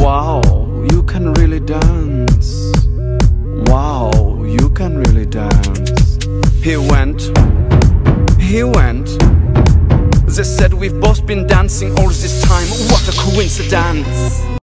Wow, you can really dance. Wow, you can really dance. He went. They said we've both been dancing all this time. What a coincidence.